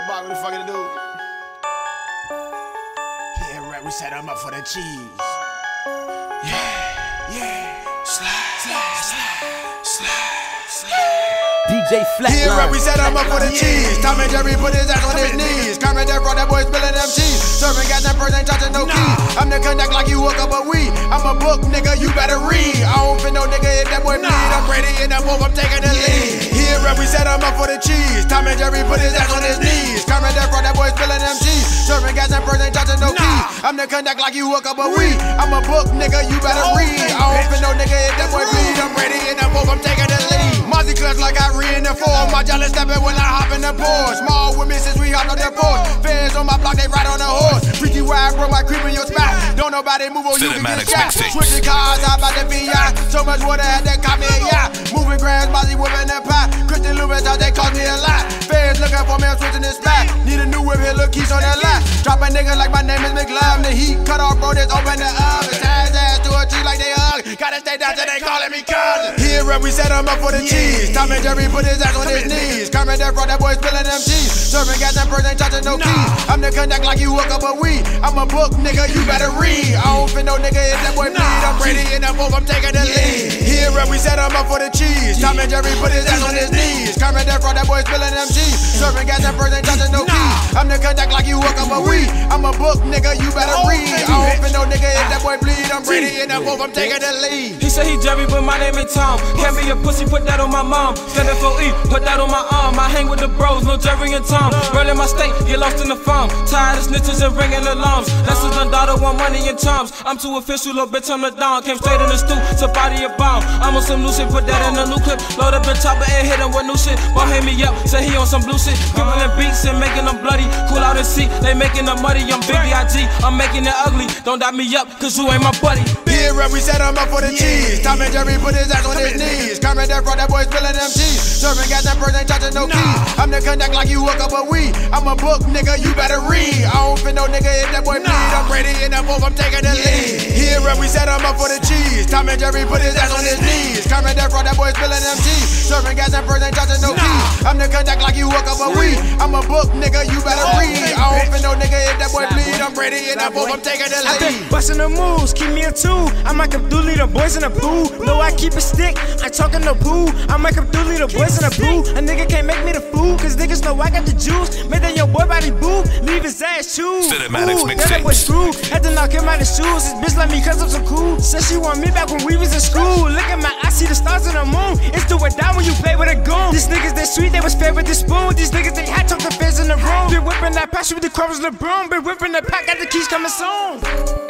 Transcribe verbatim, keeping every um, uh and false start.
Bob, what the fuck you do? Yeah, right, we set them up for the cheese. Yeah, yeah. Slide, slide, slide, slide, slide. D J Flatline. Here right, we set him up for the cheese. Tom and Jerry put his ass on his knees. Carmen Death brought that boy spilling them cheese. Serving gas and first ain't touching no key. I'm the connect like you hook up a weed. I'm a book, nigga, you better read. I don't fit no nigga if that boy bleed. I'm ready in that move, I'm taking the lead. Here right, we set him up for the cheese. Tom and Jerry put his ass on his knees. Carmen Death brought that boy spilling them cheese. Serving gas and first ain't touching no key. I'm the connect like you hook up a weed. I'm a book, nigga, you better read. I don't fit no nigga if that boy bleed. I'm ready in that move, I'm taking the lead. Mozzie clutch like I re in the four. My jealous stepping when I hop in the Porsche. Small with me since we hopped on the porch. Fans on my block, they ride on the horse. Freaky wide, bro, I creep in your spot. Don't nobody move or you can get shot. Switching cars, I about to be out. So much water had that caught me a yacht. Moving grams, Mozzie whipping that pot. Christian Lubitsch out, they cost me a lot. Fans looking for me, I'm switching this spot. Need a new whip here, look, keys on that lot. Drop a nigga like my name is McLove. The heat cut off, bro, just open the oven. Tie his ass to a tree like they hug. Gotta stay down till they calling me cousin. Here, we set him up for the cheese. Tom and Jerry put his ass on his knees. Carmen Death brought that boy spilling them cheese. Serving gas and first ain't touching no key. I'm the connect like you hook up a weed. I'm a book, nigga, you better read. I don't fit no nigga if that boy bleed. I'm ready in the move, I'm taking the lead. Here we set him up for the cheese. Tom and Jerry put his ass on his knees. Carmen Death brought that boy spilling them cheese. Serving gas and first ain't touching no key. I'm the connect like you hook up a weed. I'm a book, nigga, you better read. I don't fit no nigga if that boy bleed. I'm ready in the move, I'm taking the lead. He said he Jerry, but my name is Tom. Can't be a pussy, put that on my mom. seven four E, put that on my arm. I hang with the bros, no Jerry and Tom. Rolling my state, get lost in the farm. Tired of snitches and ringing alarms. Lessons done daughter want money and charms. I'm too official, little bitch, I'm the down. Came straight in the stoop to body a bomb. I'm on some new shit, put that in a new clip. Load up the chopper and hit him with new shit. Boy, hit me up, say he on some blue shit. Giving them beats and making them bloody. Cool out and see, they making them muddy. I'm Big B I G, I'm making it ugly. Don't doubt me up, cause you ain't my buddy. Here we set him up for the cheese. Tom and Jerry put his ass on his knees. Carmen Death brought that boy spilling them cheese. Serving gas and first ain't touching no key. I'm the connect like you hook up a weed. I'm a book, nigga, you better read. I don't fit no nigga if that boy bleed. I'm ready in the move, I'm taking the lead. Here we set him up for the cheese. Tom and Jerry put his ass on his knees. Carmen Death brought that boy spilling them cheese. Serving gas and first ain't touching no key. I'm the connect like you hook up a weed. I'm a book, nigga, you better read. I don't fit no nigga if that boy bleed. I'm ready in the move, I'm taking the lead. Bustin' the moves, keep me a two. I might come through, lead the boys in a boo. No, I keep a stick, I talking no boo. I might come through, lead the boys in a boo. A nigga can't make me the fool, cause niggas know I got the juice. Made that your boy body boo, leave his ass choose. Cinematics Ooh, that boy screw. Had to knock him out his shoes. This bitch like me cause I'm so cool. Said she want me back when we was in school. Look at my eyes, see the stars on the moon. It's do or die when you play with a goon. These niggas they sweet, they was fed with the spoon. These niggas they had talk the feds in the room. Been whipping that passion with the crumbs in the broom. Been whipping the pack, got the keys coming soon.